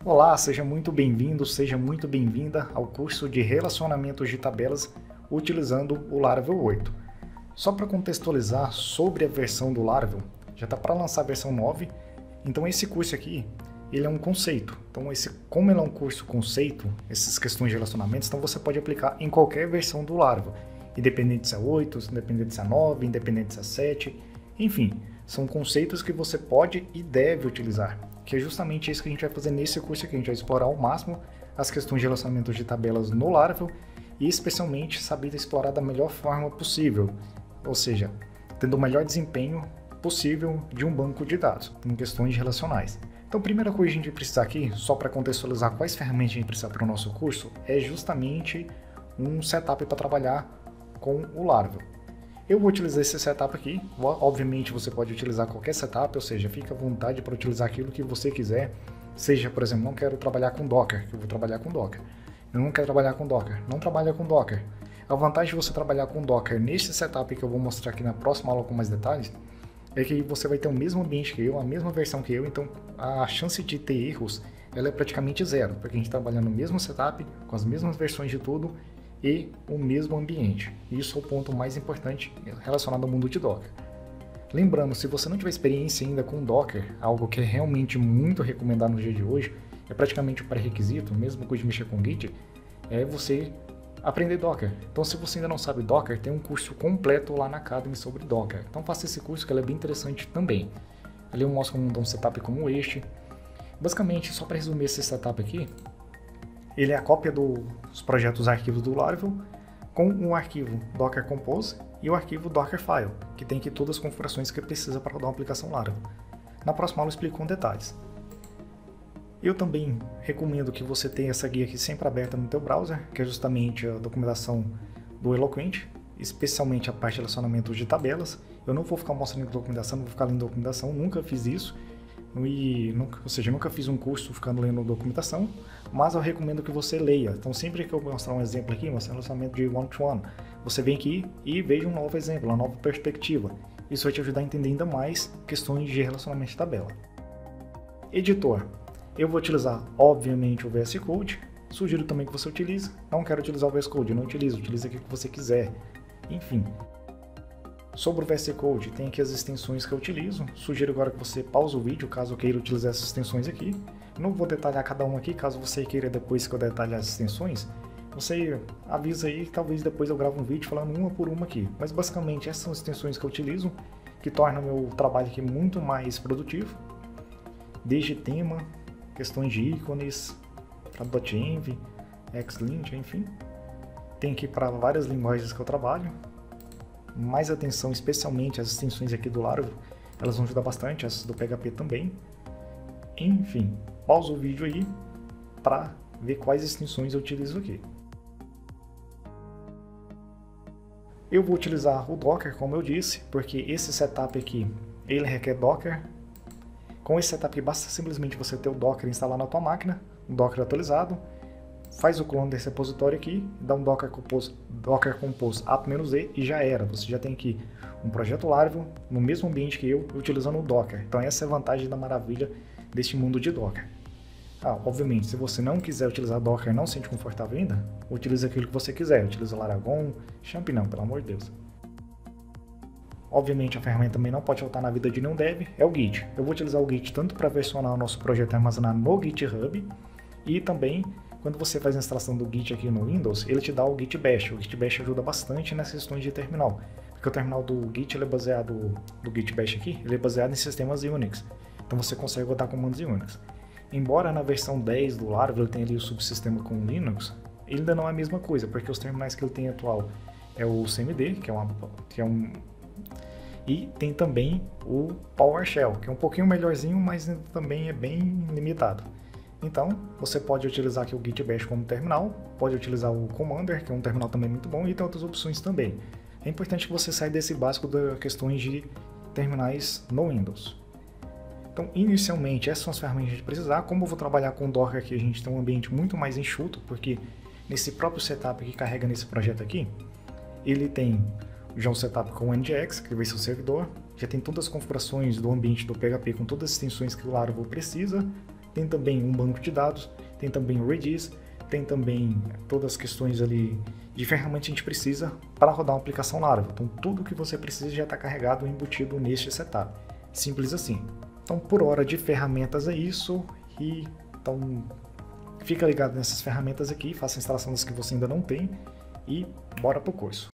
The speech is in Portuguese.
Olá, seja muito bem-vindo, seja muito bem-vinda ao curso de Relacionamentos de Tabelas utilizando o Laravel 8. Só para contextualizar sobre a versão do Laravel, já está para lançar a versão 9, então esse curso aqui, ele é um conceito. Então como ele é um curso conceito, essas questões de relacionamentos, então você pode aplicar em qualquer versão do Laravel, independente se é 8, independente se é 9, independente se é 7, enfim, são conceitos que você pode e deve utilizar, que é justamente isso que a gente vai fazer nesse curso aqui. A gente vai explorar ao máximo as questões de relacionamentos de tabelas no Laravel e especialmente saber explorar da melhor forma possível, ou seja, tendo o melhor desempenho possível de um banco de dados em questões relacionais. Então, a primeira coisa que a gente precisa aqui, só para contextualizar quais ferramentas a gente precisa para o nosso curso, é justamente um setup para trabalhar com o Laravel. Eu vou utilizar esse setup aqui, obviamente você pode utilizar qualquer setup, ou seja, fica à vontade para utilizar aquilo que você quiser, seja, por exemplo, não quero trabalhar com Docker, eu vou trabalhar com Docker. Eu não quero trabalhar com Docker, não trabalha com Docker. A vantagem de você trabalhar com Docker nesse setup que eu vou mostrar aqui na próxima aula com mais detalhes, é que você vai ter o mesmo ambiente que eu, a mesma versão que eu, então a chance de ter erros ela é praticamente zero, porque a gente trabalha no mesmo setup, com as mesmas versões de tudo, e o mesmo ambiente. Isso é o ponto mais importante relacionado ao mundo de Docker. Lembrando, se você não tiver experiência ainda com Docker, algo que é realmente muito recomendado no dia de hoje, é praticamente um pré-requisito, mesmo depois de mexer com Git, é você aprender Docker. Então, se você ainda não sabe Docker, tem um curso completo lá na Academy sobre Docker. Então, faça esse curso que ele é bem interessante também. Ali eu mostro como um setup como este. Basicamente, só para resumir esse setup aqui, ele é a cópia dos projetos arquivos do Laravel com um arquivo Docker Compose e o arquivo Dockerfile, que tem aqui todas as configurações que precisa para rodar uma aplicação Laravel. Na próxima aula eu explico com detalhes. Eu também recomendo que você tenha essa guia aqui sempre aberta no teu browser, que é justamente a documentação do Eloquent, especialmente a parte de relacionamento de tabelas. Eu não vou ficar mostrando documentação, não vou ficar lendo documentação, nunca fiz isso. Ou seja, nunca fiz um curso ficando lendo documentação, mas eu recomendo que você leia. Então, sempre que eu mostrar um exemplo aqui, mostrar um relacionamento de one-to-one, você vem aqui e veja um novo exemplo, uma nova perspectiva. Isso vai te ajudar a entender ainda mais questões de relacionamento de tabela. Editor. Eu vou utilizar, obviamente, o VS Code. Sugiro também que você utilize. Não quero utilizar o VS Code, não utilize aqui o que você quiser. Enfim. Sobre o VS Code, tem aqui as extensões que eu utilizo. Sugiro agora que você pause o vídeo, caso queira utilizar essas extensões aqui. Não vou detalhar cada uma aqui, caso você queira depois que eu detalhe as extensões. Você avisa aí, talvez depois eu grave um vídeo falando uma por uma aqui. Mas basicamente essas são as extensões que eu utilizo, que tornam o meu trabalho aqui muito mais produtivo. Desde tema, questões de ícones, para .env, Xlint, enfim. Tem aqui para várias linguagens que eu trabalho. Mais atenção, especialmente as extensões aqui do Laravel, elas vão ajudar bastante, essas do PHP também. Enfim, pausa o vídeo aí para ver quais extensões eu utilizo aqui. Eu vou utilizar o Docker, como eu disse, porque esse setup aqui, ele requer Docker. Com esse setup aqui, basta simplesmente você ter o Docker instalado na tua máquina, o Docker atualizado, faz o clone desse repositório aqui, dá um Docker Compose app-e e já era. Você já tem aqui um projeto Laravel no mesmo ambiente que eu, utilizando o Docker. Então essa é a vantagem da maravilha deste mundo de Docker. Obviamente, se você não quiser utilizar Docker e não se sente confortável ainda, utilize aquilo que você quiser. Utilize Laragon, Champ não, pelo amor de Deus. Obviamente, a ferramenta também não pode faltar na vida de nenhum dev, é o Git. Eu vou utilizar o Git tanto para versionar o nosso projeto e armazenar no GitHub, e também quando você faz a instalação do Git aqui no Windows, ele te dá o Git Bash. O Git Bash ajuda bastante nessas questões de terminal, porque o terminal do Git ele é baseado, do Git Bash aqui, ele é baseado em sistemas Unix. Então você consegue rodar comandos em Unix. Embora na versão 10 do Laravel ele tenha ali o subsistema com Linux, ele ainda não é a mesma coisa, porque os terminais que ele tem atual é o CMD, e tem também o PowerShell, que é um pouquinho melhorzinho, mas também é bem limitado. Então, você pode utilizar aqui o Git Bash como terminal, pode utilizar o Commander, que é um terminal também muito bom, e tem outras opções também. É importante que você saia desse básico das questões de terminais no Windows. Então, inicialmente, essas são as ferramentas que a gente precisar. Como eu vou trabalhar com Docker aqui, a gente tem um ambiente muito mais enxuto, porque nesse próprio setup que carrega nesse projeto aqui, ele tem já um setup com o NGX, que vai ser o servidor, já tem todas as configurações do ambiente do PHP com todas as extensões que o Laravel precisa, tem também um banco de dados, tem também o Redis, tem também todas as questões ali de ferramentas que a gente precisa para rodar uma aplicação Laravel. Então tudo que você precisa já está carregado e embutido neste setup. Simples assim. Então por hora de ferramentas é isso, e então fica ligado nessas ferramentas aqui, faça a instalação das que você ainda não tem e bora pro curso.